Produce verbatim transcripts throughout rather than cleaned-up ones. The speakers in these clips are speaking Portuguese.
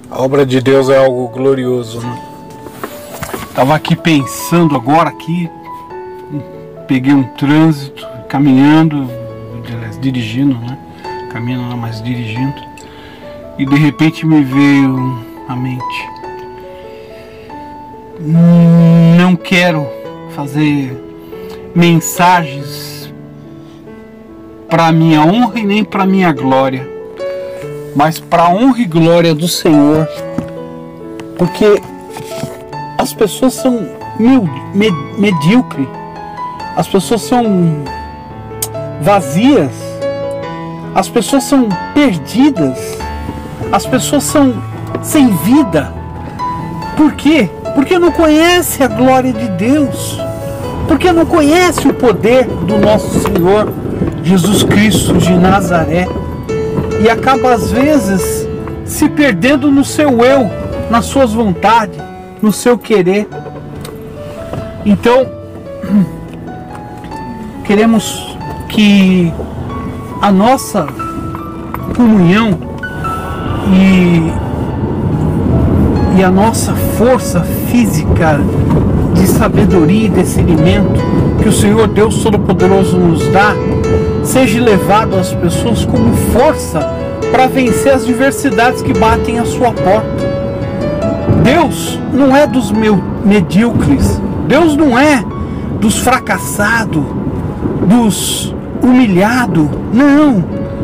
A obra de Deus é algo glorioso, né? Tava aqui pensando agora aqui, peguei um trânsito, caminhando, dirigindo, né? Caminhando não, mas dirigindo. E de repente me veio à mente: não quero fazer mensagens para minha honra e nem para minha glória, mas para a honra e glória do Senhor, porque as pessoas são med medíocres, as pessoas são vazias, as pessoas são perdidas, as pessoas são sem vida. Por quê? Porque não conhece a glória de Deus, porque não conhece o poder do nosso Senhor Jesus Cristo de Nazaré, e acaba às vezes se perdendo no seu eu, nas suas vontades, no seu querer. Então queremos que a nossa comunhão e, e a nossa força física de sabedoria e discernimento que o Senhor Deus Todo-Poderoso nos dá seja levado às pessoas como força para vencer as diversidades que batem à sua porta. Deus não é dos medíocres, Deus não é dos fracassados, dos humilhados, não.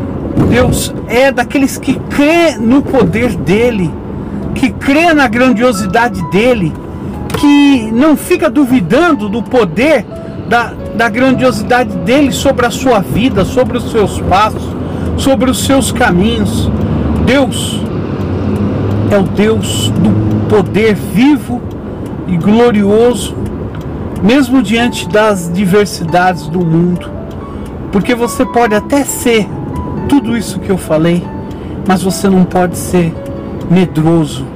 Deus é daqueles que crê no poder dele, que crê na grandiosidade dele, que não fica duvidando do poder da, da grandiosidade dele sobre a sua vida, sobre os seus passos, sobre os seus caminhos. Deus é o Deus do poder vivo e glorioso, mesmo diante das diversidades do mundo. Porque você pode até ser tudo isso que eu falei, mas você não pode ser medroso.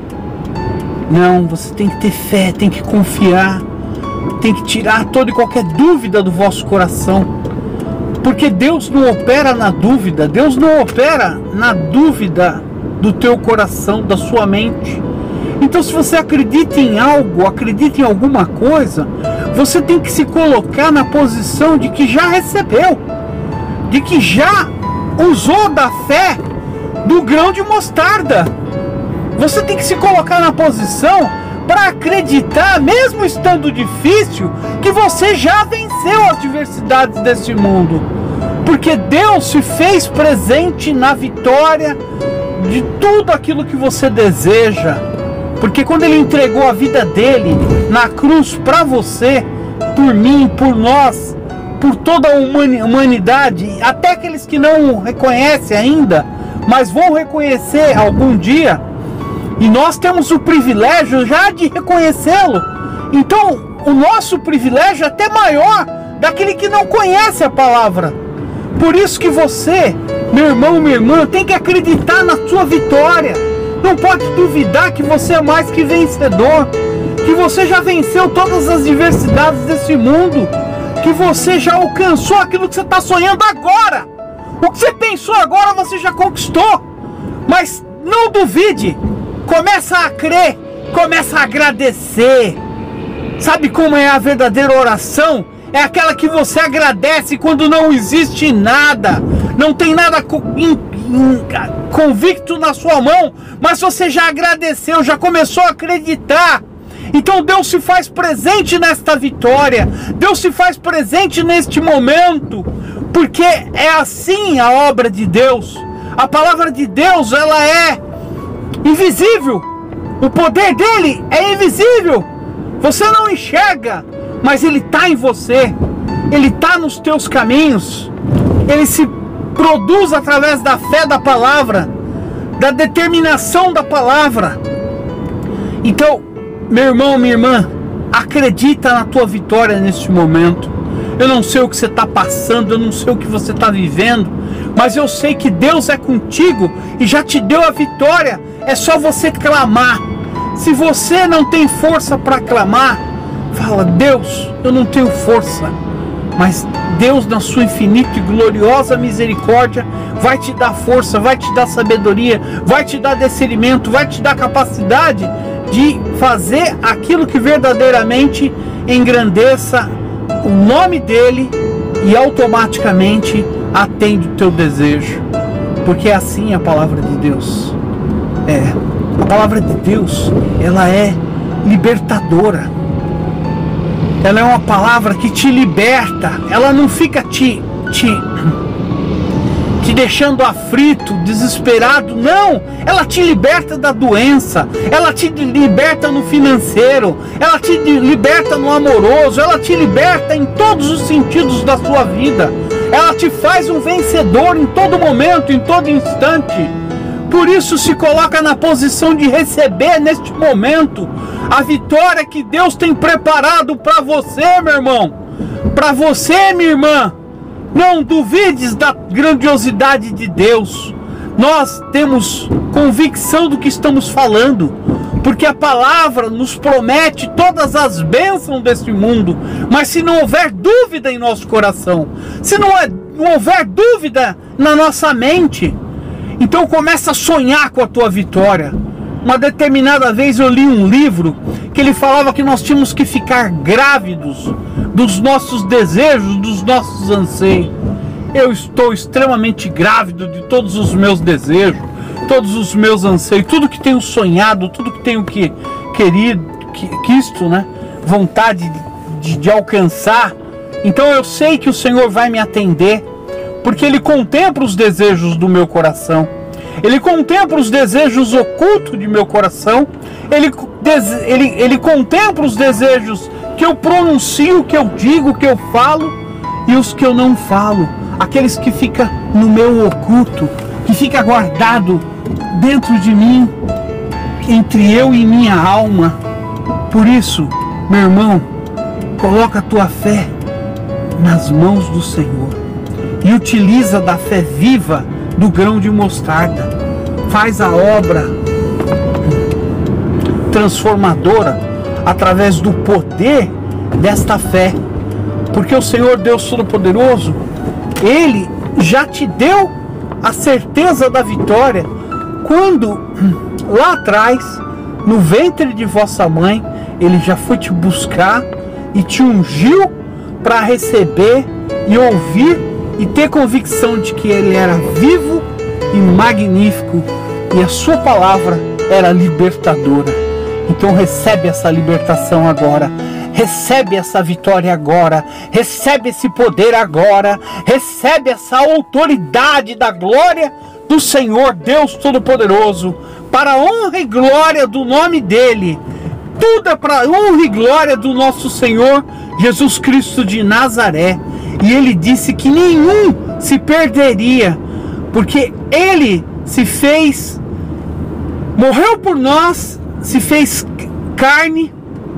Não, você tem que ter fé, tem que confiar, tem que tirar toda e qualquer dúvida do vosso coração. Porque Deus não opera na dúvida, Deus não opera na dúvida do teu coração, da sua mente. Então, se você acredita em algo, acredita em alguma coisa, você tem que se colocar na posição de que já recebeu, de que já usou da fé do grão de mostarda. Você tem que se colocar na posição para acreditar, mesmo estando difícil, que você já venceu as diversidades desse mundo. Porque Deus se fez presente na vitória de tudo aquilo que você deseja. Porque quando Ele entregou a vida dele na cruz para você, por mim, por nós, por toda a humanidade, até aqueles que não reconhecem ainda, mas vão reconhecer algum dia, e nós temos o privilégio já de reconhecê-lo. Então o nosso privilégio é até maior daquele que não conhece a palavra. Por isso que você, meu irmão, minha irmã, tem que acreditar na sua vitória. Não pode duvidar que você é mais que vencedor, que você já venceu todas as diversidades desse mundo, que você já alcançou aquilo que você está sonhando agora. O que você pensou agora você já conquistou. Mas não duvide, começa a crer, começa a agradecer. Sabe como é a verdadeira oração? É aquela que você agradece quando não existe nada, não tem nada convicto na sua mão, mas você já agradeceu, já começou a acreditar. Então Deus se faz presente nesta vitória, Deus se faz presente neste momento, porque é assim a obra de Deus. A palavra de Deus, ela é invisível, o poder dele é invisível, você não enxerga, mas ele está em você, ele está nos teus caminhos, ele se produz através da fé da palavra, da determinação da palavra. Então, meu irmão, minha irmã, acredita na tua vitória neste momento. Eu não sei o que você está passando, eu não sei o que você está vivendo, mas eu sei que Deus é contigo e já te deu a vitória. É só você clamar. Se você não tem força para clamar, fala: Deus, eu não tenho força, mas Deus, na sua infinita e gloriosa misericórdia, vai te dar força, vai te dar sabedoria, vai te dar discernimento, vai te dar capacidade de fazer aquilo que verdadeiramente engrandeça o nome dele e automaticamente atende o teu desejo. Porque é assim a palavra de Deus. É, a palavra de Deus, ela é libertadora. Ela é uma palavra que te liberta. Ela não fica te, te, te deixando aflito, desesperado. Não! Ela te liberta da doença. Ela te liberta no financeiro. Ela te liberta no amoroso. Ela te liberta em todos os sentidos da sua vida. Ela te faz um vencedor em todo momento, em todo instante. Por isso, se coloca na posição de receber neste momento a vitória que Deus tem preparado para você, meu irmão. Para você, minha irmã. Não duvides da grandiosidade de Deus. Nós temos convicção do que estamos falando, porque a palavra nos promete todas as bênçãos deste mundo. Mas se não houver dúvida em nosso coração, se não, é, não houver dúvida na nossa mente, então começa a sonhar com a tua vitória. Uma determinada vez eu li um livro que ele falava que nós tínhamos que ficar grávidos dos nossos desejos, dos nossos anseios. Eu estou extremamente grávido de todos os meus desejos, todos os meus anseios, tudo que tenho sonhado, tudo que tenho que, querido, que, quisto, né? Vontade de, de alcançar. Então eu sei que o Senhor vai me atender, porque Ele contempla os desejos do meu coração. Ele contempla os desejos ocultos de meu coração. Ele, ele, ele contempla os desejos que eu pronuncio, que eu digo, que eu falo, e os que eu não falo. Aqueles que ficam no meu oculto, que fica guardado dentro de mim, entre eu e minha alma. Por isso, meu irmão, coloca a tua fé nas mãos do Senhor e utiliza da fé viva do grão de mostarda. Faz a obra transformadora através do poder desta fé, porque o Senhor Deus Todo-Poderoso, Ele já te deu a certeza da vitória quando lá atrás, no ventre de vossa mãe, Ele já foi te buscar e te ungiu para receber e ouvir e ter convicção de que Ele era vivo e magnífico e a sua palavra era libertadora. Então recebe essa libertação agora, recebe essa vitória agora, recebe esse poder agora, recebe essa autoridade da glória do Senhor Deus Todo-Poderoso, para a honra e glória do nome dEle. Tudo é para a honra e glória do nosso Senhor Jesus Cristo de Nazaré. E Ele disse que nenhum se perderia, porque Ele se fez, morreu por nós, se fez carne,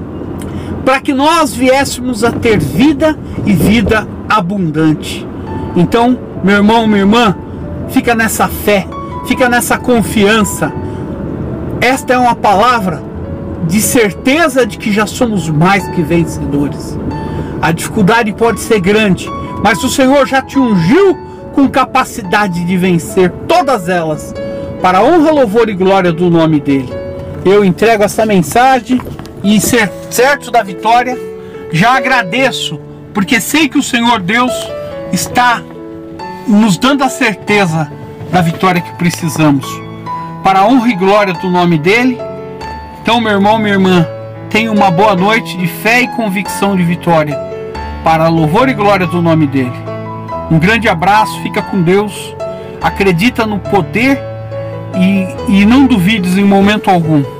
para que nós viéssemos a ter vida e vida abundante. Então, meu irmão, minha irmã, fica nessa fé, fica nessa confiança. Esta é uma palavra de certeza de que já somos mais que vencedores. A dificuldade pode ser grande, mas o Senhor já te ungiu com capacidade de vencer todas elas, para a honra, louvor e glória do nome dEle. Eu entrego essa mensagem e, ser certo da vitória, já agradeço, porque sei que o Senhor Deus está nos dando a certeza da vitória que precisamos, para a honra e glória do nome dEle. Então, meu irmão, minha irmã, tenha uma boa noite de fé e convicção de vitória, para a louvor e glória do nome dEle. Um grande abraço, fica com Deus, acredita no poder e, e não duvides em momento algum